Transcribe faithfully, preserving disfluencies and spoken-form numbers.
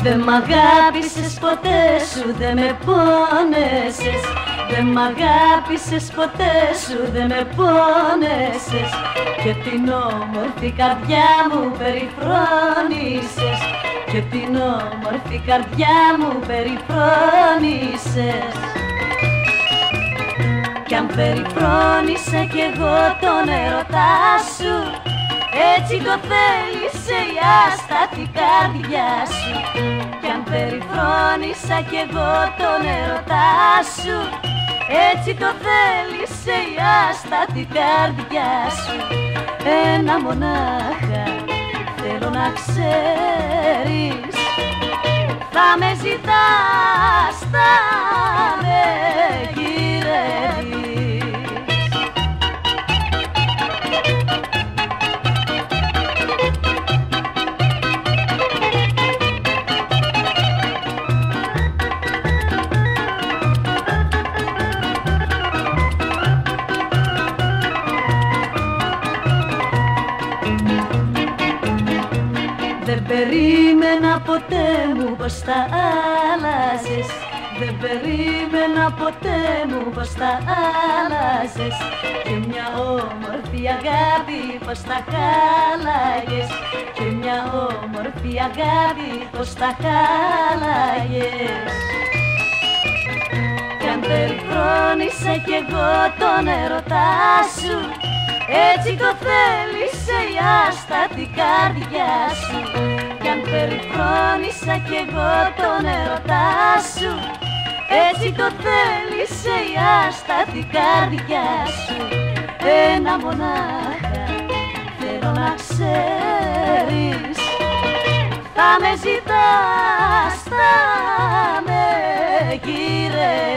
Δεν μ' αγάπησες ποτέ σου, δεν με πόνεσες. Δεν μ' αγάπησες ποτέ σου, δεν με πόνεσες. Και την όμορφη καρδιά μου περιφρόνησες. Και την όμορφη καρδιά μου περιφρόνησες. Κι αν περιφρόνησα κι εγώ τον έρωτά σου, έτσι το θέλησε η άστατη καρδιά σου. Κι αν περιφρόνησα κι εγώ τον έρωτά σου, έτσι το θέλησε η άστατη καρδιά σου. Ένα μονάχα θέλω να ξέρεις, θα με ζητάς, θα με γυρεύεις. Δεν περίμενα ποτέ μου πως θα άλλαζες. Δεν περίμενα ποτέ μου πως θα άλλαζες. Και μια όμορφη αγάπη πως θα χάλαγες. Και μια όμορφη αγάπη πως θα χάλαγες. Κι αν περιφρόνησα κι εγώ τον έρωτά σου, έτσι το θέλησε η άστατη καρδιά σου. Κι αν περιφρόνησα κι εγώ τον έρωτά σου, έτσι το θέλησε η άστατη καρδιά σου. Ένα μονάχα θέλω να ξέρεις, θα με ζητάς, θα με γυρεύεις.